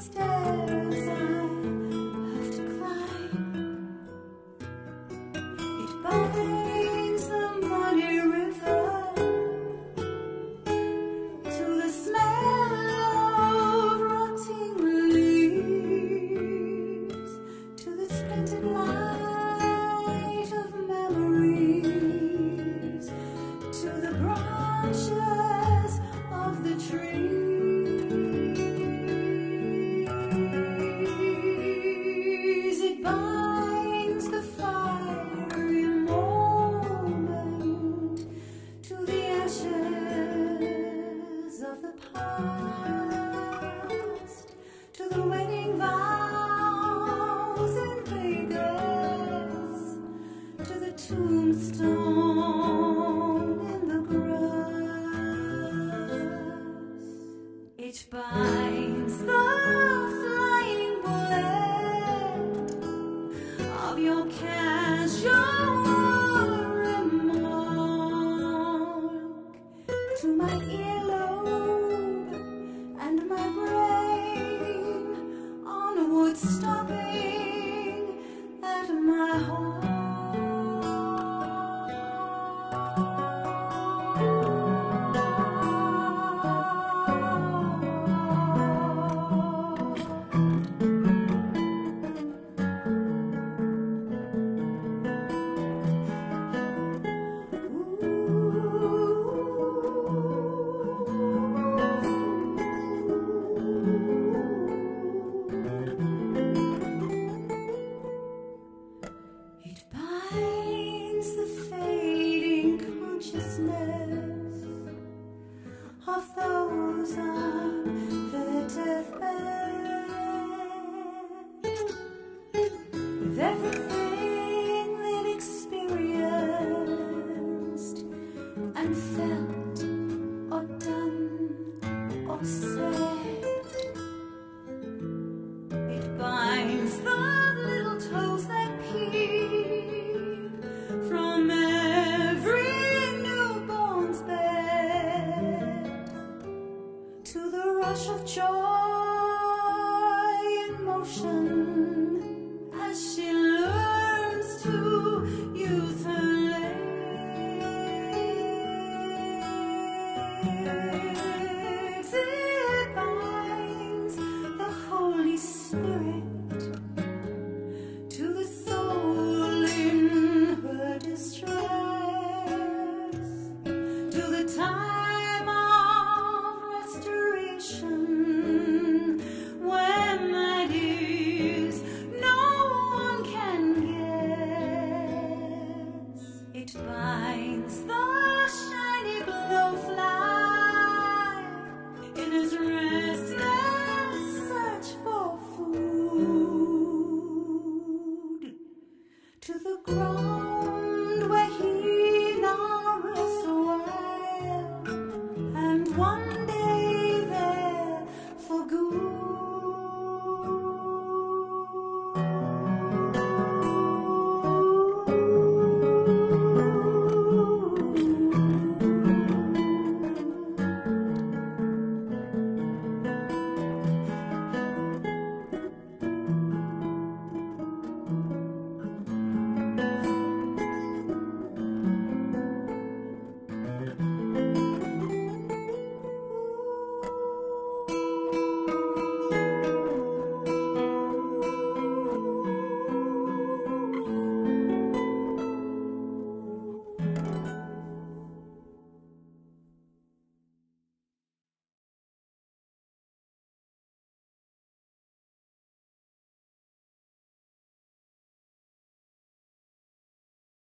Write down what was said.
stairs I have to climb. It binds the muddy river to the smell of rotting leaves, to the splintered light of memories, to the branches of the trees. It binds the fiery moment to the ashes of the past, to the wedding vows in Vegas, to the tombstone in the grass. It binds the flying bullet of your casual remark to my earlobe and my brain, onward stopping at my heart. It binds the fading consciousness of those on their deathbed, with everything they've experienced and felt or done or said. It binds the little toes that peep from every newborn's bed, to the rush of joy in motion